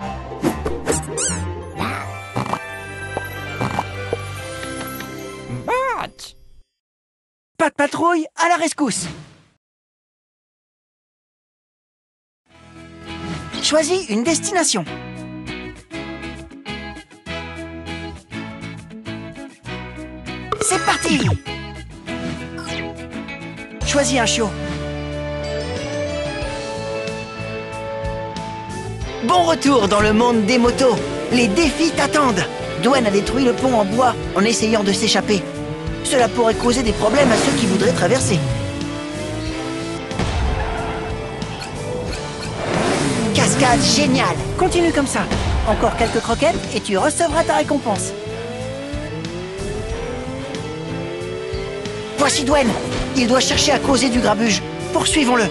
Pas de patrouille, à la rescousse! Choisis une destination. C'est parti! Choisis un chiot. Bon retour dans le monde des motos. Les défis t'attendent. Dwayne a détruit le pont en bois en essayant de s'échapper. Cela pourrait causer des problèmes à ceux qui voudraient traverser. Cascade géniale! Continue comme ça. Encore quelques croquettes et tu recevras ta récompense. Voici Dwayne. Il doit chercher à causer du grabuge. Poursuivons-le.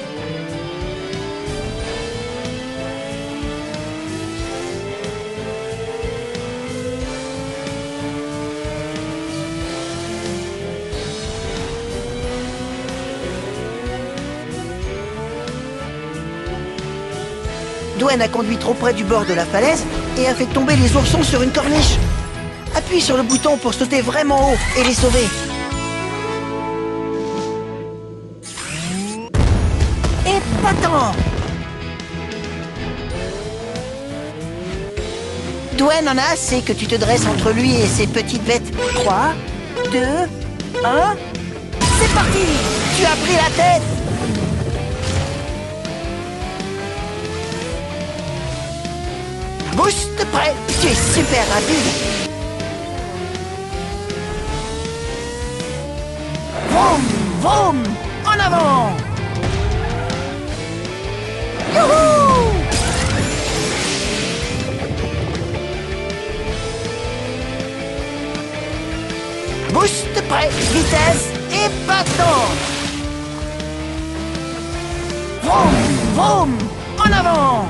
Dwayne a conduit trop près du bord de la falaise et a fait tomber les oursons sur une corniche. Appuie sur le bouton pour sauter vraiment haut et les sauver. Épatant! Dwayne en a assez que tu te dresses entre lui et ses petites bêtes. 3, 2, 1... C'est parti! Tu as pris la tête! Boost prêt! Tu es super rapide! Vroom! Vroom! En avant! Youhou! Boost prêt! Vitesse épatante! Vroom! Vroom! En avant!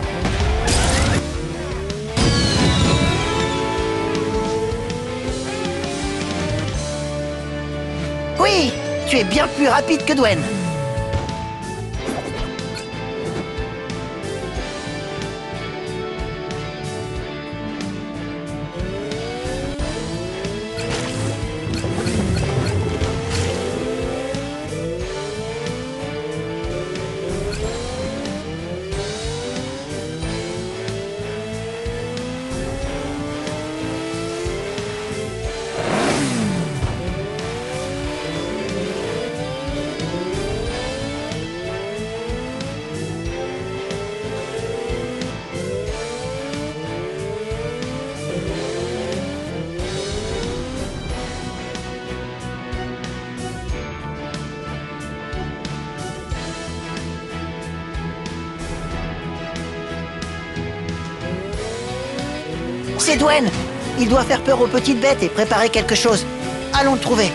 Oui, tu es bien plus rapide que Dwayne. C'est Dwayne! Il doit faire peur aux petites bêtes et préparer quelque chose. Allons le trouver.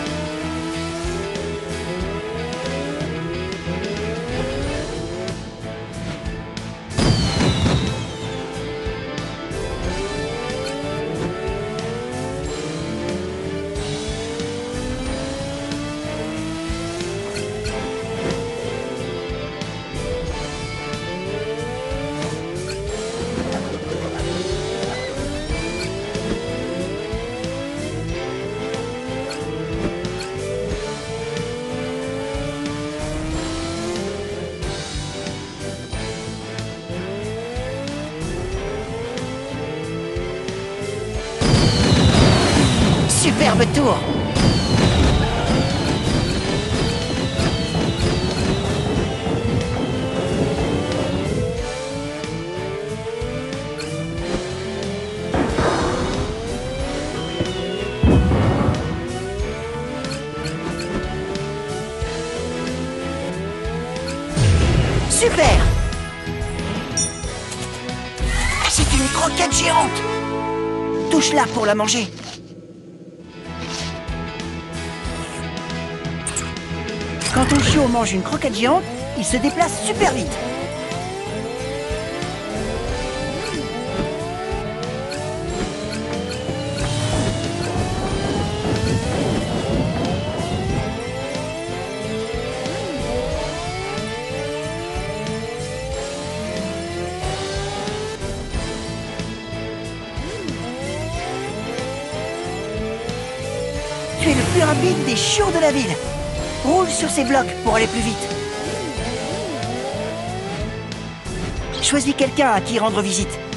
Superbe tour! Super! C'est une croquette géante! Touche-la pour la manger. Quand ton chiot mange une croquette géante, il se déplace super vite. le plus rapide des chiots de la ville. Roule sur ces blocs pour aller plus vite. Choisis quelqu'un à qui rendre visite.